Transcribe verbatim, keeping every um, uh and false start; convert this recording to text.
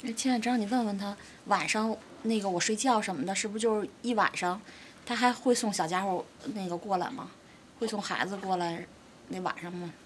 哎，亲爱的，让你问问他，晚上那个我睡觉什么的，是不是就是一晚上？他还会送小家伙那个过来吗？会送孩子过来那晚上吗？